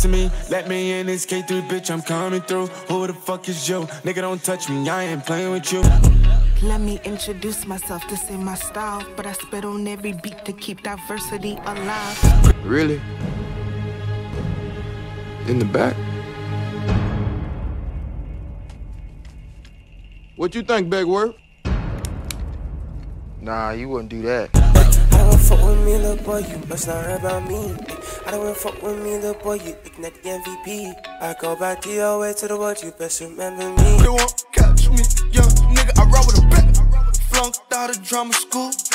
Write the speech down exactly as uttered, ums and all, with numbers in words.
to me. Let me in this K three, bitch, I'm coming through. Who the fuck is you? Nigga, don't touch me, I ain't playing with you. Let me introduce myself, this ain't my style, but I spit on every beat to keep diversity alive. Really? In the back? What you think, Begworth? Nah, you wouldn't do that. I don't fuck with me, little boy, you must not hear about me. I don't fuck with me, little boy, you looking at the M V P. I go back D O A to the world, you best remember me. They won't catch me, young nigga, I roll with a bet. Flunked out of drama school.